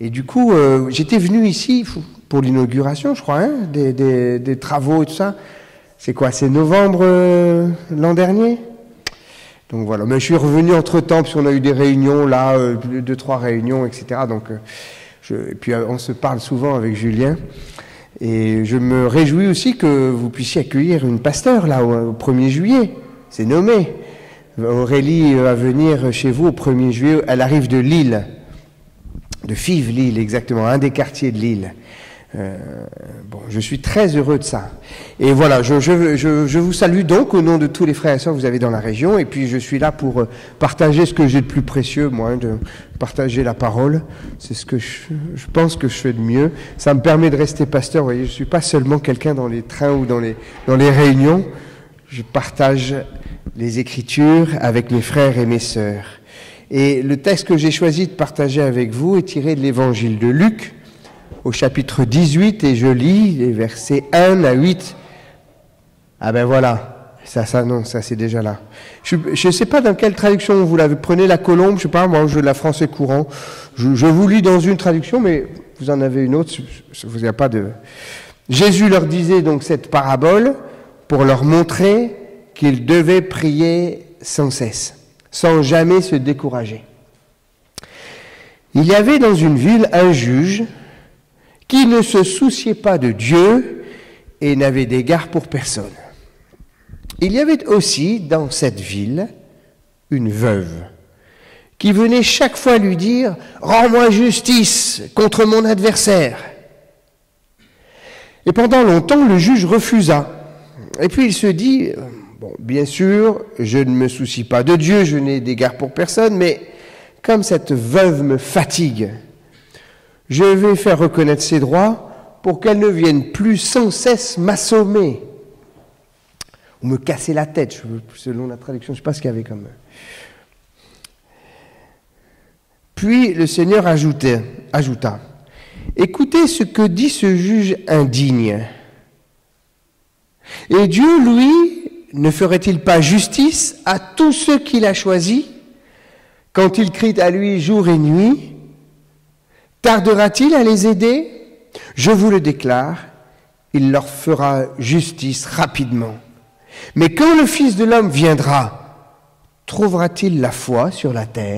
Et du coup, j'étais venu ici pour l'inauguration, je crois, hein, des travaux et tout ça. C'est quoi? C'est novembre l'an dernier? Donc voilà, mais je suis revenu entre-temps, parce qu'on a eu des réunions, là, 2-3 réunions, etc. Donc, et puis on se parle souvent avec Julien. Et je me réjouis aussi que vous puissiez accueillir une pasteur, là, au 1er juillet. C'est nommé. Aurélie va venir chez vous au 1er juillet. Elle arrive de Lille, de Fives, Lille, exactement, un des quartiers de Lille. Bon, je suis très heureux de ça. Et voilà, je vous salue donc au nom de tous les frères et sœurs que vous avez dans la région. Et puis je suis là pour partager ce que j'ai de plus précieux, moi, de partager la parole. C'est ce que je pense que je fais de mieux. Ça me permet de rester pasteur. Vous voyez, je suis pas seulement quelqu'un dans les trains ou dans les réunions. Je partage les Écritures avec mes frères et mes sœurs. Et le texte que j'ai choisi de partager avec vous est tiré de l'Évangile de Luc, au chapitre 18, et je lis les versets 1 à 8. Ah ben voilà, ça c'est déjà là. Je ne sais pas dans quelle traduction vous l'avez. Prenez la Colombe, je sais pas, moi je la français courant. Je vous lis dans une traduction, mais vous en avez une autre, vous n'avez pas de... Jésus leur disait donc cette parabole pour leur montrer qu'ils devaient prier sans cesse, sans jamais se décourager. Il y avait dans une ville un juge qui ne se souciait pas de Dieu et n'avait d'égard pour personne. Il y avait aussi dans cette ville une veuve qui venait chaque fois lui dire « Rends-moi justice contre mon adversaire ». Et pendant longtemps, le juge refusa. Et puis il se dit « Bon, bien sûr, je ne me soucie pas de Dieu, je n'ai d'égard pour personne, mais comme cette veuve me fatigue, je vais faire reconnaître ses droits pour qu'elle ne vienne plus sans cesse m'assommer ou me casser la tête, selon la traduction, je ne sais pas ce qu'il y avait comme... Puis le Seigneur ajouta, « Écoutez ce que dit ce juge indigne. Et Dieu, lui, ne ferait-il pas justice à tous ceux qu'il a choisis quand il crie à lui jour et nuit ? Tardera-t-il à les aider ? Je vous le déclare, il leur fera justice rapidement. Mais quand le Fils de l'homme viendra, trouvera-t-il la foi sur la terre ?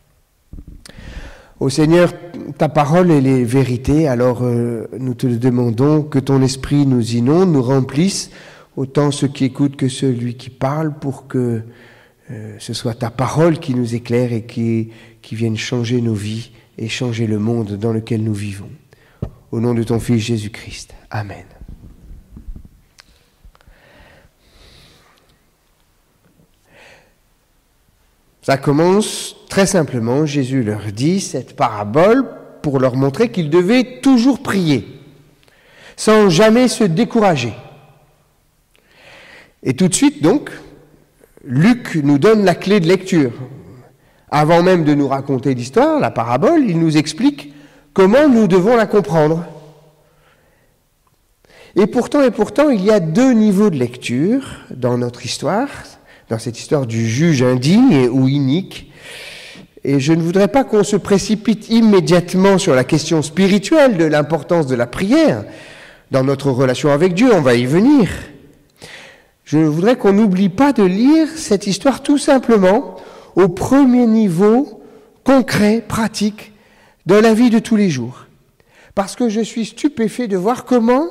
Ô Seigneur, ta parole est les vérités, alors nous te le demandons, que ton esprit nous inonde, nous remplisse, autant ceux qui écoutent que celui qui parle, pour que ce soit ta parole qui nous éclaire et qui vienne changer nos vies et changer le monde dans lequel nous vivons. Au nom de ton Fils Jésus-Christ. Amen. Ça commence très simplement. Jésus leur dit cette parabole pour leur montrer qu'ils devaient toujours prier, sans jamais se décourager. Et tout de suite, donc, Luc nous donne la clé de lecture. Avant même de nous raconter l'histoire, la parabole, il nous explique comment nous devons la comprendre. Et pourtant, il y a deux niveaux de lecture dans notre histoire, dans cette histoire du juge indigne ou inique. Et je ne voudrais pas qu'on se précipite immédiatement sur la question spirituelle de l'importance de la prière dans notre relation avec Dieu, on va y venir. Je voudrais qu'on n'oublie pas de lire cette histoire tout simplement au premier niveau concret, pratique, de la vie de tous les jours. Parce que je suis stupéfait de voir comment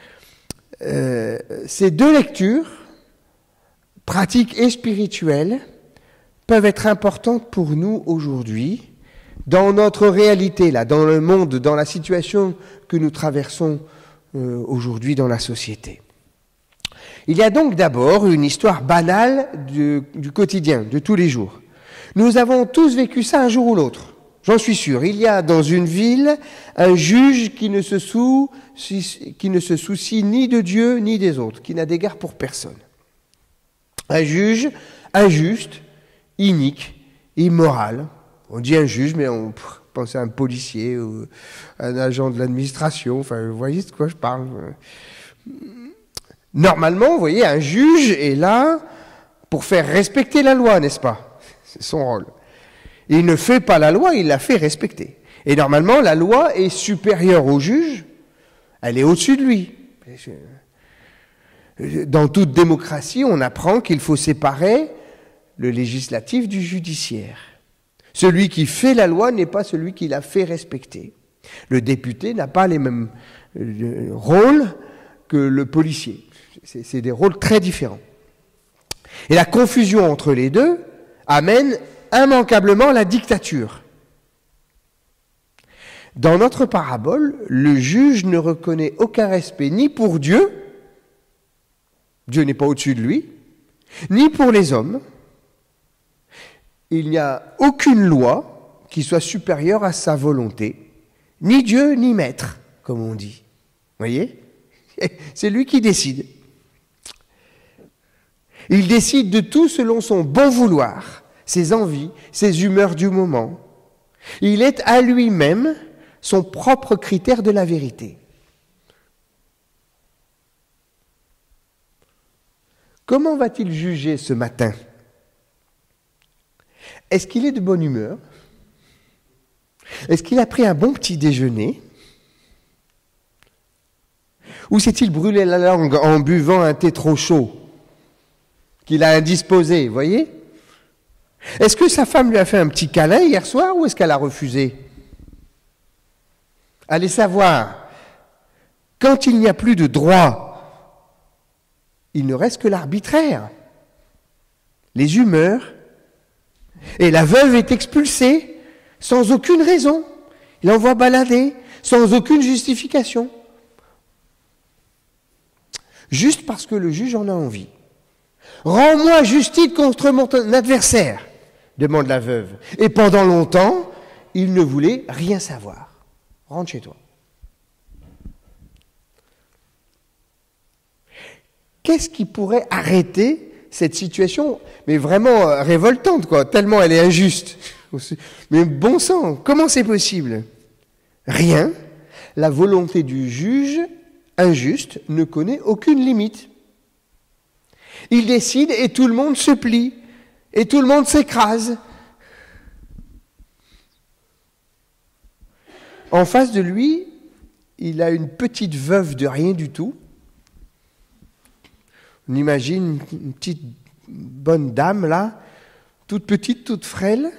ces deux lectures, pratiques et spirituelles, peuvent être importantes pour nous aujourd'hui, dans notre réalité, là, dans le monde, dans la situation que nous traversons aujourd'hui dans la société. Il y a donc d'abord une histoire banale du quotidien, de tous les jours. Nous avons tous vécu ça un jour ou l'autre, j'en suis sûr. Il y a dans une ville un juge qui ne se soucie ni de Dieu ni des autres, qui n'a d'égard pour personne. Un juge injuste, inique, immoral. On dit un juge, mais on pense à un policier ou un agent de l'administration. Enfin, vous voyez de quoi je parle. Normalement, vous voyez, un juge est là pour faire respecter la loi, n'est-ce pas ? C'est son rôle. Il ne fait pas la loi, il la fait respecter. Et normalement, la loi est supérieure au juge, elle est au-dessus de lui. Dans toute démocratie, on apprend qu'il faut séparer le législatif du judiciaire. Celui qui fait la loi n'est pas celui qui la fait respecter. Le député n'a pas les mêmes rôles que le policier. C'est des rôles très différents. Et la confusion entre les deux amène immanquablement la dictature. Dans notre parabole, le juge ne reconnaît aucun respect ni pour Dieu, Dieu n'est pas au-dessus de lui, ni pour les hommes. Il n'y a aucune loi qui soit supérieure à sa volonté, ni Dieu ni maître, comme on dit. Vous voyez ? C'est lui qui décide. Il décide de tout selon son bon vouloir, ses envies, ses humeurs du moment. Il est à lui-même son propre critère de la vérité. Comment va-t-il juger ce matin ? Est-ce qu'il est de bonne humeur ? Est-ce qu'il a pris un bon petit déjeuner ? Ou s'est-il brûlé la langue en buvant un thé trop chaud qu'il a indisposé, vous voyez ? Est-ce que sa femme lui a fait un petit câlin hier soir ou est-ce qu'elle a refusé ? Allez savoir, quand il n'y a plus de droit, il ne reste que l'arbitraire, les humeurs, et la veuve est expulsée sans aucune raison. Il l'envoie balader sans aucune justification. Juste parce que le juge en a envie. « Rends-moi justice contre mon adversaire », demande la veuve. Et pendant longtemps, il ne voulait rien savoir. Rentre chez toi. Qu'est-ce qui pourrait arrêter cette situation, mais vraiment révoltante, quoi, tellement elle est injuste. Mais bon sang, comment c'est possible ? Rien. La volonté du juge injuste ne connaît aucune limite. Il décide et tout le monde se plie, et tout le monde s'écrase. En face de lui, il a une petite veuve de rien du tout. On imagine une petite bonne dame là, toute petite, toute frêle,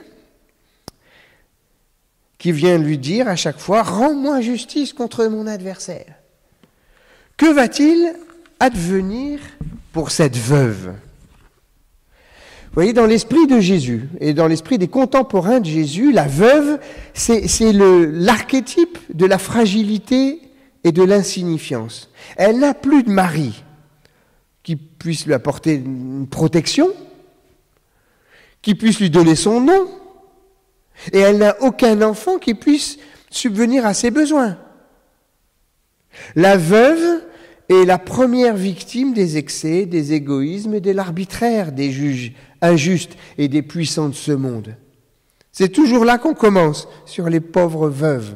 qui vient lui dire à chaque fois « Rends-moi justice contre mon adversaire ». Que va-t-il advenir pour cette veuve ? Vous voyez, dans l'esprit de Jésus et dans l'esprit des contemporains de Jésus, la veuve, c'est l'archétype de la fragilité et de l'insignifiance. Elle n'a plus de mari qui puisse lui apporter une protection, qui puisse lui donner son nom, et elle n'a aucun enfant qui puisse subvenir à ses besoins. La veuve est la première victime des excès, des égoïsmes et de l'arbitraire des juges injustes et des puissants de ce monde. C'est toujours là qu'on commence, sur les pauvres veuves.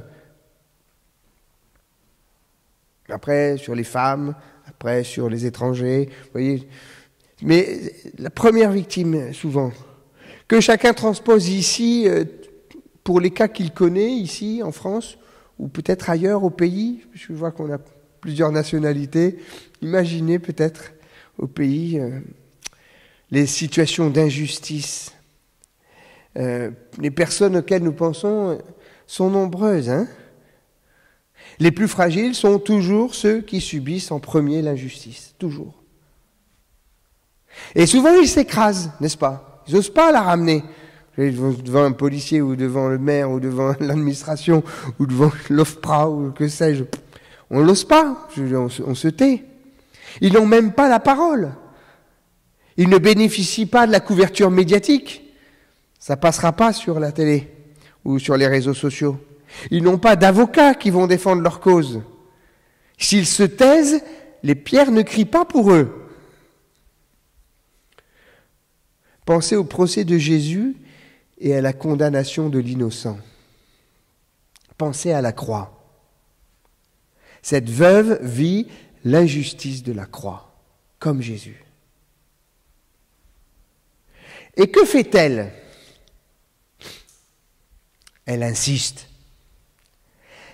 Après, sur les femmes, après, sur les étrangers, vous voyez. Mais la première victime, souvent, que chacun transpose ici, pour les cas qu'il connaît, ici, en France, ou peut-être ailleurs, au pays, je vois qu'on a plusieurs nationalités, imaginez peut-être au pays les situations d'injustice. Les personnes auxquelles nous pensons sont nombreuses, hein. Les plus fragiles sont toujours ceux qui subissent en premier l'injustice, toujours. Et souvent ils s'écrasent, n'est-ce pas ? Ils n'osent pas la ramener. Devant un policier ou devant le maire ou devant l'administration ou devant l'OFPRA ou que sais-je. On n'ose pas, on se tait. Ils n'ont même pas la parole. Ils ne bénéficient pas de la couverture médiatique. Ça ne passera pas sur la télé ou sur les réseaux sociaux. Ils n'ont pas d'avocats qui vont défendre leur cause. S'ils se taisent, les pierres ne crient pas pour eux. Pensez au procès de Jésus et à la condamnation de l'innocent. Pensez à la croix. Cette veuve vit l'injustice de la croix, comme Jésus. Et que fait-elle ? Elle insiste.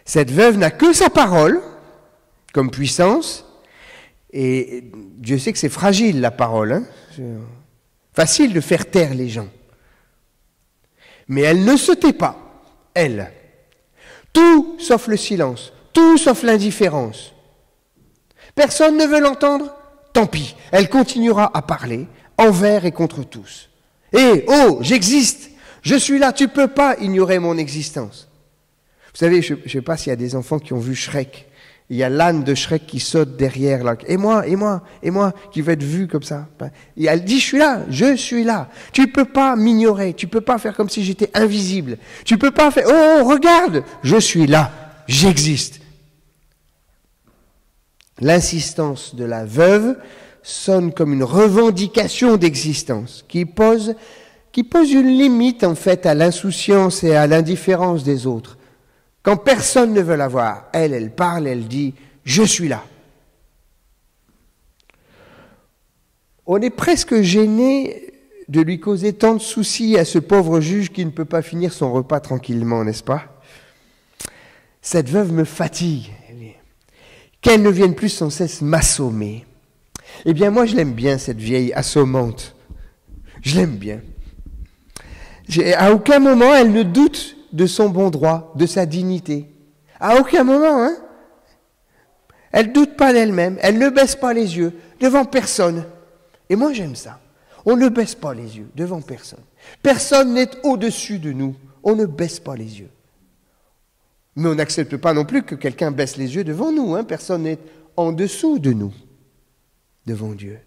Cette veuve n'a que sa parole comme puissance, et Dieu sait que c'est fragile la parole, hein. C'est facile de faire taire les gens. Mais elle ne se tait pas, elle. Tout sauf le silence, tout sauf l'indifférence. Personne ne veut l'entendre, tant pis, elle continuera à parler, envers et contre tous. Eh, oh, j'existe, je suis là, tu ne peux pas ignorer mon existence. Vous savez, je ne sais pas s'il y a des enfants qui ont vu Shrek. Il y a l'âne de Shrek qui saute derrière là. Et moi, qui va être vu comme ça. Et elle dit, je suis là. Tu ne peux pas m'ignorer. Tu ne peux pas faire comme si j'étais invisible. Tu ne peux pas faire, oh, regarde, je suis là, j'existe. L'insistance de la veuve sonne comme une revendication d'existence qui pose une limite en fait à l'insouciance et à l'indifférence des autres. Quand personne ne veut la voir, elle parle, elle dit « Je suis là ». On est presque gêné de lui causer tant de soucis à ce pauvre juge qui ne peut pas finir son repas tranquillement, n'est-ce pas? Cette veuve me fatigue, qu'elle ne vienne plus sans cesse m'assommer. Eh bien, moi, je l'aime bien, cette vieille assommante. Je l'aime bien. À aucun moment, elle ne doute de son bon droit, de sa dignité. À aucun moment, hein. Elle ne doute pas d'elle-même, elle ne baisse pas les yeux devant personne. Et moi, j'aime ça. On ne baisse pas les yeux devant personne. Personne n'est au-dessus de nous. On ne baisse pas les yeux. Mais on n'accepte pas non plus que quelqu'un baisse les yeux devant nous, hein. Personne n'est en dessous de nous, devant Dieu.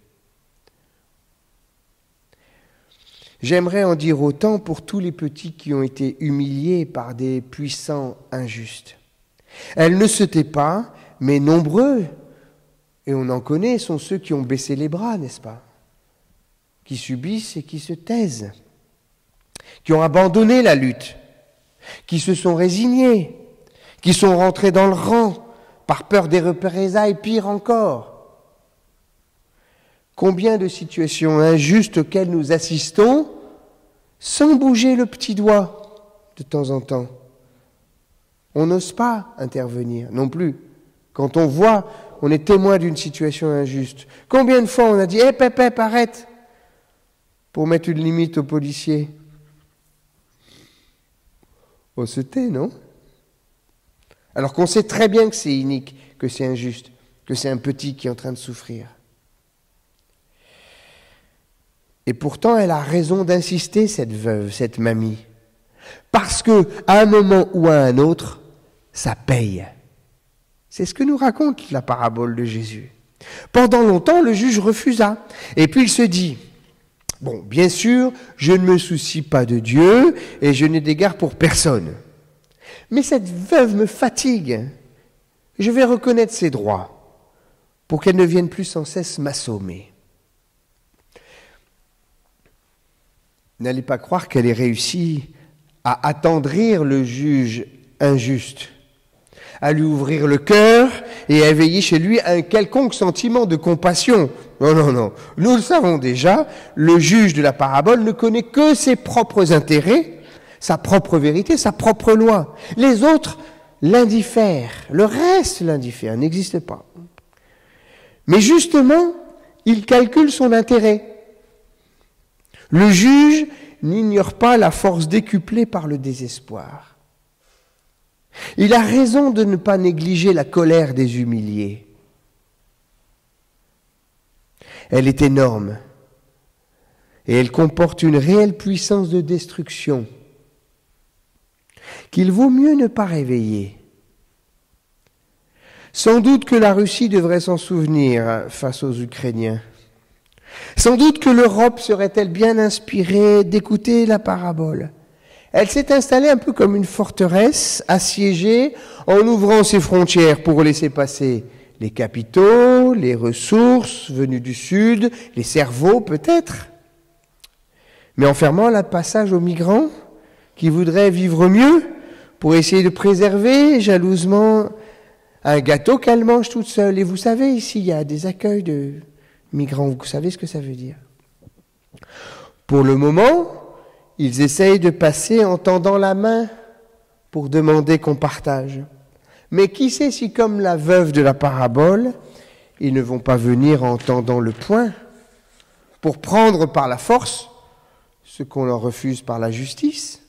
J'aimerais en dire autant pour tous les petits qui ont été humiliés par des puissants injustes. Elle ne se tait pas, mais nombreux, et on en connaît, sont ceux qui ont baissé les bras, n'est-ce pas? Qui subissent et qui se taisent, qui ont abandonné la lutte, qui se sont résignés, qui sont rentrés dans le rang par peur des représailles, pire encore. Combien de situations injustes auxquelles nous assistons sans bouger le petit doigt de temps en temps. On n'ose pas intervenir non plus. Quand on voit, on est témoin d'une situation injuste. Combien de fois on a dit « Hé, Pépé, arrête !» pour mettre une limite aux policiers. On se tait, non? Alors qu'on sait très bien que c'est inique, que c'est injuste, que c'est un petit qui est en train de souffrir. Et pourtant, elle a raison d'insister, cette veuve, cette mamie. Parce que, à un moment ou à un autre, ça paye. C'est ce que nous raconte la parabole de Jésus. Pendant longtemps, le juge refusa. Et puis il se dit, bon, bien sûr, je ne me soucie pas de Dieu et je n'ai d'égard pour personne. Mais cette veuve me fatigue. Je vais reconnaître ses droits pour qu'elle ne vienne plus sans cesse m'assommer. N'allez pas croire qu'elle ait réussi à attendrir le juge injuste, à lui ouvrir le cœur et à éveiller chez lui un quelconque sentiment de compassion. Non, non, non. Nous le savons déjà, le juge de la parabole ne connaît que ses propres intérêts, sa propre vérité, sa propre loi. Les autres l'indiffèrent, le reste l'indiffère, n'existe pas. Mais justement, il calcule son intérêt. Le juge n'ignore pas la force décuplée par le désespoir. Il a raison de ne pas négliger la colère des humiliés. Elle est énorme et elle comporte une réelle puissance de destruction qu'il vaut mieux ne pas réveiller. Sans doute que la Russie devrait s'en souvenir face aux Ukrainiens. Sans doute que l'Europe serait-elle bien inspirée d'écouter la parabole. Elle s'est installée un peu comme une forteresse, assiégée, en ouvrant ses frontières pour laisser passer les capitaux, les ressources venues du Sud, les cerveaux peut-être, mais en fermant le passage aux migrants qui voudraient vivre mieux pour essayer de préserver jalousement un gâteau qu'elles mangent toutes seules. Et vous savez, ici, il y a des accueils de migrants. Vous savez ce que ça veut dire? Pour le moment, ils essayent de passer en tendant la main pour demander qu'on partage. Mais qui sait si, comme la veuve de la parabole, ils ne vont pas venir en tendant le poing pour prendre par la force ce qu'on leur refuse par la justice.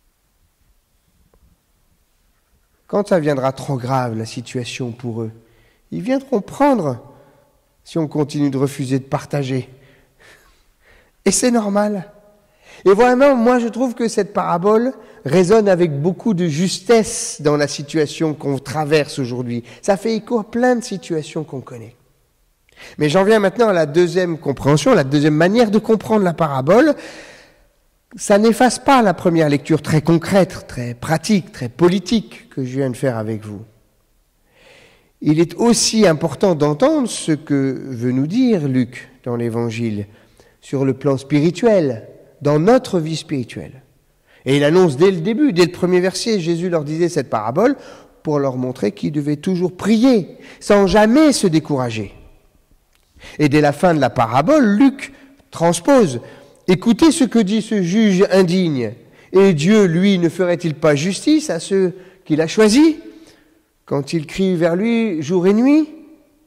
Quand ça viendra trop grave, la situation pour eux, ils viendront prendre si on continue de refuser de partager. Et c'est normal. Et vraiment, moi je trouve que cette parabole résonne avec beaucoup de justesse dans la situation qu'on traverse aujourd'hui. Ça fait écho à plein de situations qu'on connaît. Mais j'en viens maintenant à la deuxième compréhension, la deuxième manière de comprendre la parabole. Ça n'efface pas la première lecture très concrète, très pratique, très politique que je viens de faire avec vous. Il est aussi important d'entendre ce que veut nous dire Luc dans l'Évangile sur le plan spirituel, dans notre vie spirituelle. Et il annonce dès le début, dès le premier verset, Jésus leur disait cette parabole pour leur montrer qu'ils devaient toujours prier, sans jamais se décourager. Et dès la fin de la parabole, Luc transpose. Écoutez ce que dit ce juge indigne. Et Dieu, lui, ne ferait-il pas justice à ceux qu'il a choisis, quand ils crient vers lui jour et nuit? Vous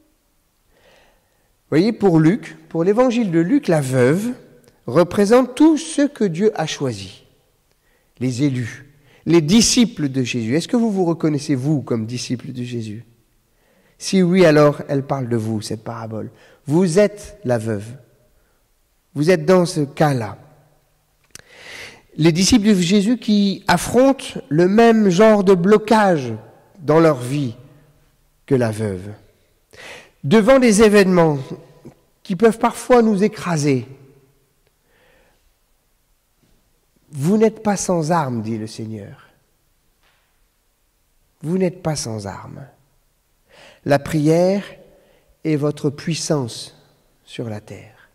voyez, pour Luc, pour l'évangile de Luc, la veuve représente tous ceux que Dieu a choisis. Les élus, les disciples de Jésus. Est-ce que vous vous reconnaissez, vous, comme disciples de Jésus? Si oui, alors elle parle de vous, cette parabole. Vous êtes la veuve. Vous êtes dans ce cas-là. Les disciples de Jésus qui affrontent le même genre de blocage dans leur vie que la veuve. Devant des événements qui peuvent parfois nous écraser, vous n'êtes pas sans armes, dit le Seigneur. Vous n'êtes pas sans armes. La prière est votre puissance sur la terre.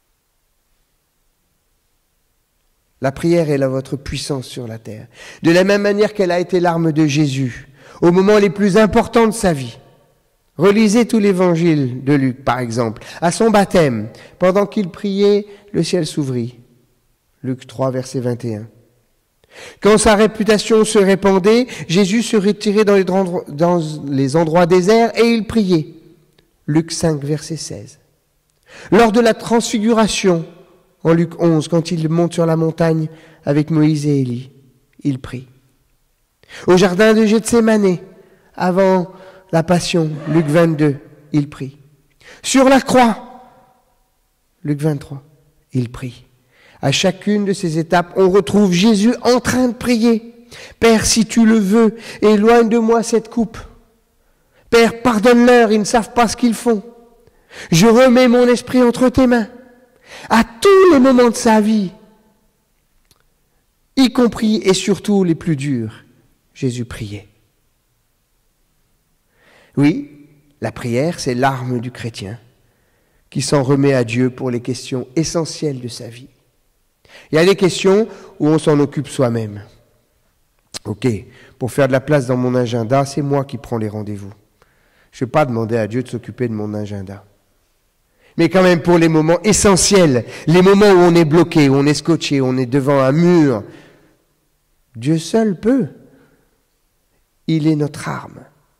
La prière est votre puissance sur la terre. De la même manière qu'elle a été l'arme de Jésus, au moment les plus importants de sa vie. Relisez tout l'évangile de Luc, par exemple. À son baptême, pendant qu'il priait, le ciel s'ouvrit. Luc 3, verset 21. Quand sa réputation se répandait, Jésus se retirait dans les endroits déserts et il priait. Luc 5, verset 16. Lors de la transfiguration, en Luc 11, quand il monte sur la montagne avec Moïse et Élie, il prie. Au jardin de Gethsémani, avant la Passion, Luc 22, il prie. Sur la croix, Luc 23, il prie. À chacune de ces étapes, on retrouve Jésus en train de prier. Père, si tu le veux, éloigne de moi cette coupe. Père, pardonne-leur, ils ne savent pas ce qu'ils font. Je remets mon esprit entre tes mains. À tous les moments de sa vie, y compris et surtout les plus durs, Jésus priait. Oui, la prière, c'est l'arme du chrétien qui s'en remet à Dieu pour les questions essentielles de sa vie. Il y a des questions où on s'en occupe soi-même. Ok, pour faire de la place dans mon agenda, c'est moi qui prends les rendez-vous. Je ne vais pas demander à Dieu de s'occuper de mon agenda. Mais quand même pour les moments essentiels, les moments où on est bloqué, où on est scotché, où on est devant un mur, Dieu seul peut. Il est notre arme.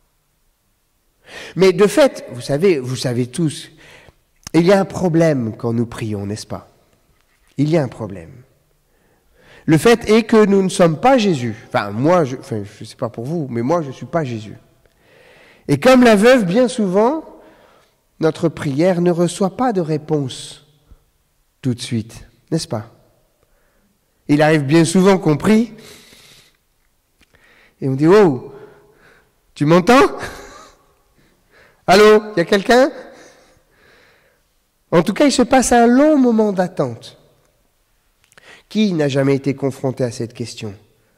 Mais de fait, vous savez tous, il y a un problème quand nous prions, n'est-ce pas? Il y a un problème. Le fait est que nous ne sommes pas Jésus. Moi, je ne sais pas pour vous, mais moi je ne suis pas Jésus. Et comme la veuve, bien souvent, notre prière ne reçoit pas de réponse tout de suite, n'est-ce pas? Il arrive bien souvent qu'on prie et on dit « Oh, tu m'entends? Allô, il y a quelqu'un ?» En tout cas, il se passe un long moment d'attente. Qui n'a jamais été confronté à cette question?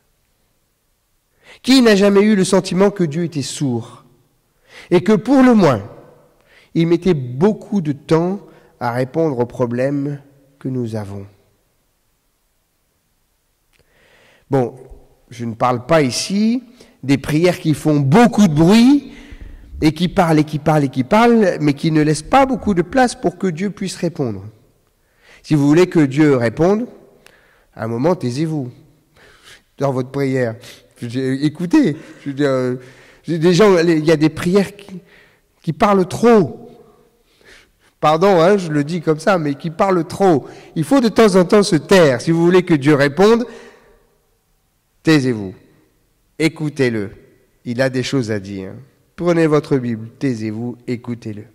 Qui n'a jamais eu le sentiment que Dieu était sourd et que pour le moins, il mettait beaucoup de temps à répondre aux problèmes que nous avons? Bon, je ne parle pas ici des prières qui font beaucoup de bruit et qui parlent et qui parlent et qui parlent, mais qui ne laissent pas beaucoup de place pour que Dieu puisse répondre. Si vous voulez que Dieu réponde, à un moment, taisez-vous dans votre prière. Écoutez, Des gens, il y a des prières qui parlent trop. Pardon, hein, je le dis comme ça, mais qui parlent trop. Il faut de temps en temps se taire. Si vous voulez que Dieu réponde, taisez-vous. Écoutez-le. Il a des choses à dire. Prenez votre Bible, taisez-vous, écoutez-le.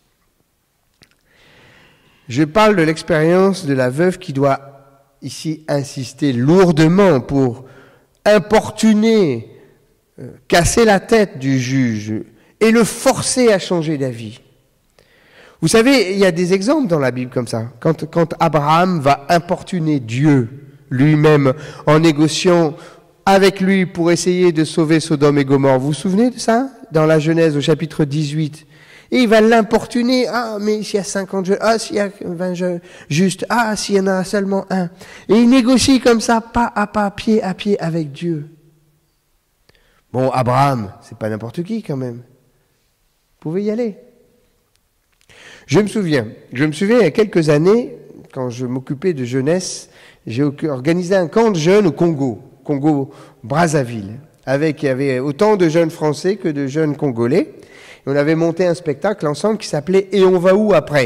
Je parle de l'expérience de la veuve qui doit ici insister lourdement pour importuner, casser la tête du juge et le forcer à changer d'avis. Vous savez, il y a des exemples dans la Bible comme ça. Quand Abraham va importuner Dieu lui-même en négociant avec lui pour essayer de sauver Sodome et Gomorrhe. Vous vous souvenez de ça? Dans la Genèse au chapitre 18. Et il va l'importuner. Ah, mais s'il y a 50 jeunes. Ah, s'il y a 20 jeunes. Juste. Ah, s'il y en a seulement un. Et il négocie comme ça, pas à pas, pied à pied avec Dieu. Bon, Abraham, c'est pas n'importe qui quand même. Vous pouvez y aller. Je me souviens, il y a quelques années, quand je m'occupais de jeunesse, j'ai organisé un camp de jeunes au Congo-Brazzaville. Il y avait autant de jeunes Français que de jeunes Congolais. Et on avait monté un spectacle ensemble qui s'appelait « Et on va où après ?»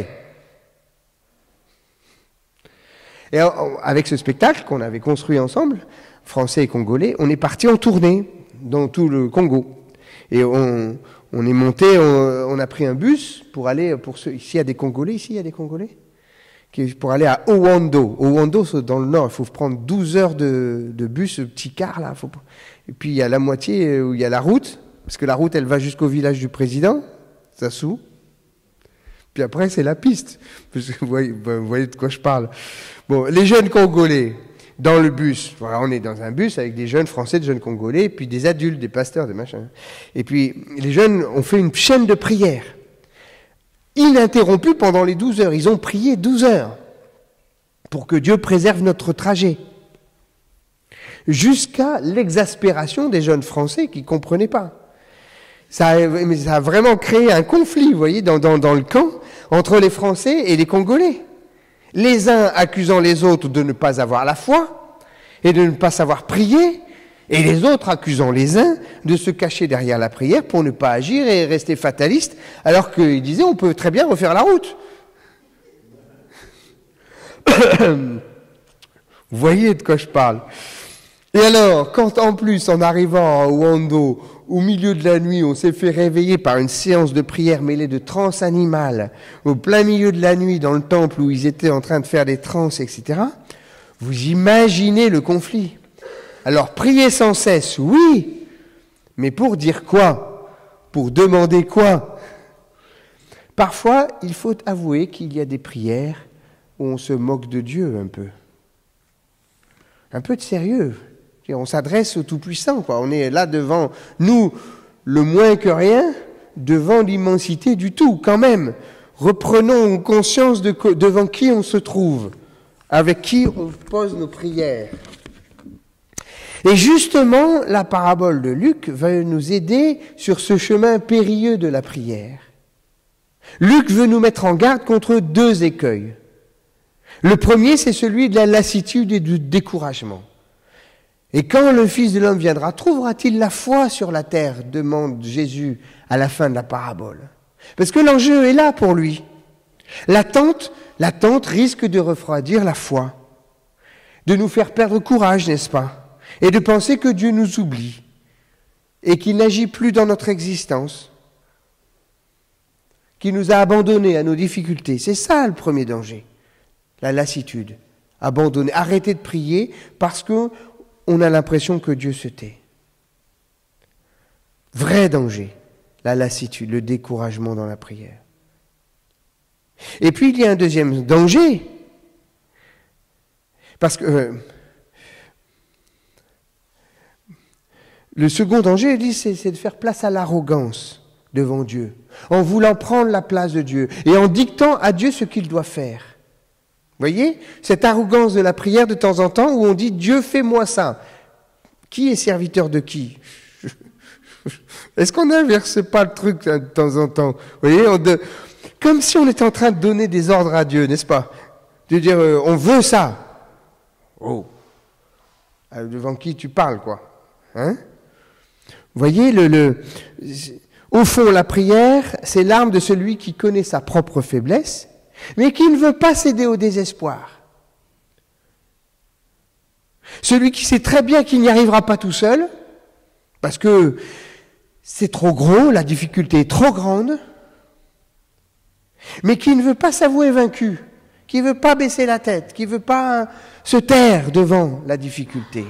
Et avec ce spectacle qu'on avait construit ensemble, Français et Congolais, on est parti en tournée dans tout le Congo. Et on est monté, on a pris un bus pour aller, ici il y a des Congolais, pour aller à Owando. Owando, c'est dans le nord, il faut prendre 12 heures de bus, ce petit car là. Et puis il y a la moitié où il y a la route, parce que la route elle va jusqu'au village du président, Sassou. Puis après c'est la piste. Vous voyez de quoi je parle. Bon, les jeunes Congolais, dans le bus, voilà, on est dans un bus avec des jeunes Français, des jeunes Congolais, et puis des adultes, des pasteurs, des machins. Et puis les jeunes ont fait une chaîne de prière. Ininterrompu pendant les 12 heures. Ils ont prié 12 heures pour que Dieu préserve notre trajet. Jusqu'à l'exaspération des jeunes Français qui ne comprenaient pas. Ça a vraiment créé un conflit, vous voyez, dans le camp, entre les Français et les Congolais. Les uns accusant les autres de ne pas avoir la foi et de ne pas savoir prier, et les autres accusant les uns de se cacher derrière la prière pour ne pas agir et rester fatalistes, alors qu'ils disaient on peut très bien refaire la route. Vous voyez de quoi je parle. Et alors, quand en plus, en arrivant à Owando, au milieu de la nuit, on s'est fait réveiller par une séance de prière mêlée de transes animales, au plein milieu de la nuit, dans le temple où ils étaient en train de faire des transes, etc., vous imaginez le conflit. Alors, prier sans cesse, oui, mais pour dire quoi? Pour demander quoi? Parfois, il faut avouer qu'il y a des prières où on se moque de Dieu un peu. Un peu de sérieux. On s'adresse au Tout-Puissant, quoi. On est là devant nous, le moins que rien, devant l'immensité du tout, quand même. Reprenons conscience devant qui on se trouve, avec qui on pose nos prières. Et justement, la parabole de Luc va nous aider sur ce chemin périlleux de la prière. Luc veut nous mettre en garde contre deux écueils. Le premier, c'est celui de la lassitude et du découragement. Et quand le Fils de l'homme viendra, trouvera-t-il la foi sur la terre? Demande Jésus à la fin de la parabole. Parce que l'enjeu est là pour lui. L'attente risque de refroidir la foi, de nous faire perdre courage, n'est-ce pas? Et de penser que Dieu nous oublie et qu'il n'agit plus dans notre existence, qu'il nous a abandonnés à nos difficultés. C'est ça le premier danger, la lassitude. Abandonner, arrêter de prier parce qu'on a l'impression que Dieu se tait. Vrai danger, la lassitude, le découragement dans la prière. Et puis il y a un deuxième danger, parce que le second danger, dit, c'est de faire place à l'arrogance devant Dieu, en voulant prendre la place de Dieu et en dictant à Dieu ce qu'il doit faire. Vous voyez, cette arrogance de la prière de temps en temps où on dit « Dieu, fais-moi ça ». Qui est serviteur de qui? Est-ce qu'on n'inverse pas le truc de temps en temps? Vous voyez, comme si on était en train de donner des ordres à Dieu, n'est-ce pas? De dire « on veut ça ». Oh, devant qui tu parles, quoi, hein? Vous voyez, au fond, la prière, c'est l'arme de celui qui connaît sa propre faiblesse, mais qui ne veut pas céder au désespoir. Celui qui sait très bien qu'il n'y arrivera pas tout seul, parce que c'est trop gros, la difficulté est trop grande, mais qui ne veut pas s'avouer vaincu, qui ne veut pas baisser la tête, qui ne veut pas se taire devant la difficulté.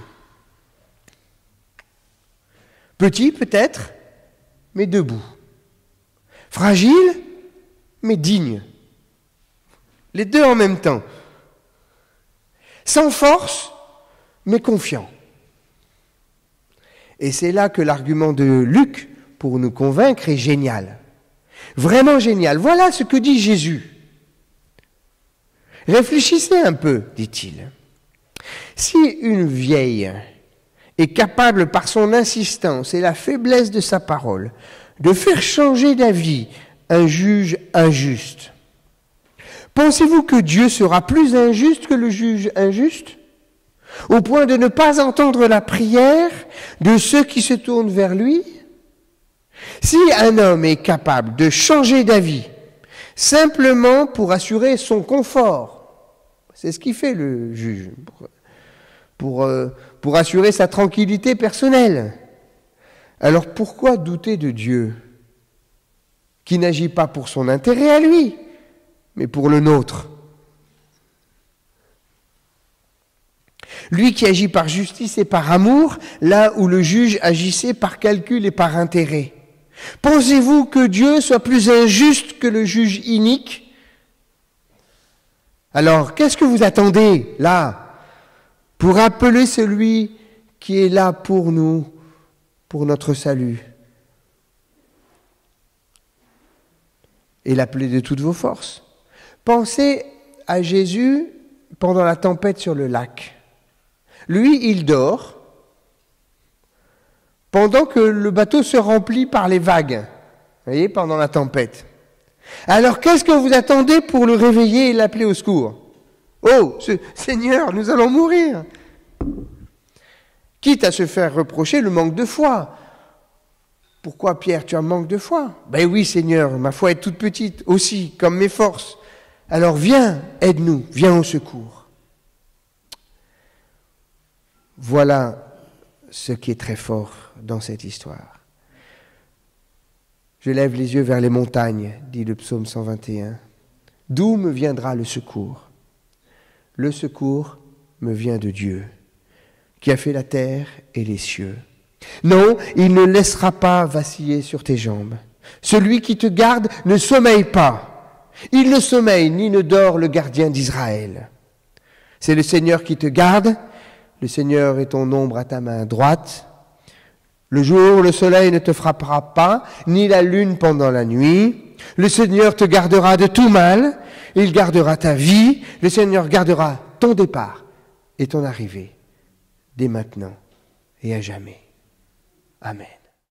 Petit peut-être, mais debout. Fragile, mais digne. Les deux en même temps. Sans force, mais confiant. Et c'est là que l'argument de Luc, pour nous convaincre, est génial. Vraiment génial. Voilà ce que dit Jésus. Réfléchissez un peu, dit-il. Si une vieille est capable, par son insistance et la faiblesse de sa parole, de faire changer d'avis un juge injuste, pensez-vous que Dieu sera plus injuste que le juge injuste, au point de ne pas entendre la prière de ceux qui se tournent vers lui? Si un homme est capable de changer d'avis simplement pour assurer son confort, c'est ce qu'il fait le juge, pour assurer sa tranquillité personnelle, alors pourquoi douter de Dieu, qui n'agit pas pour son intérêt à lui, mais pour le nôtre? Lui qui agit par justice et par amour, là où le juge agissait par calcul et par intérêt. Pensez-vous que Dieu soit plus injuste que le juge inique? Alors, qu'est-ce que vous attendez, là, pour appeler celui qui est là pour nous, pour notre salut, et l'appeler de toutes vos forces? Pensez à Jésus pendant la tempête sur le lac. Lui, il dort, pendant que le bateau se remplit par les vagues, vous voyez, pendant la tempête. Alors, qu'est-ce que vous attendez pour le réveiller et l'appeler au secours? Oh, Seigneur, nous allons mourir. Quitte à se faire reprocher le manque de foi. Pourquoi, Pierre, tu as un manque de foi? Ben oui, Seigneur, ma foi est toute petite aussi, comme mes forces. Alors viens, aide-nous, viens au secours. Voilà ce qui est très fort dans cette histoire. Je lève les yeux vers les montagnes, dit le psaume 121. D'où me viendra le secours? Le secours me vient de Dieu, qui a fait la terre et les cieux. Non, il ne laissera pas vaciller sur tes jambes. Celui qui te garde ne sommeille pas. Il ne sommeille ni ne dort le gardien d'Israël. C'est le Seigneur qui te garde. Le Seigneur est ton ombre à ta main droite. Le jour, le soleil ne te frappera pas, ni la lune pendant la nuit. Le Seigneur te gardera de tout mal. Il gardera ta vie. Le Seigneur gardera ton départ et ton arrivée, dès maintenant et à jamais. Amen.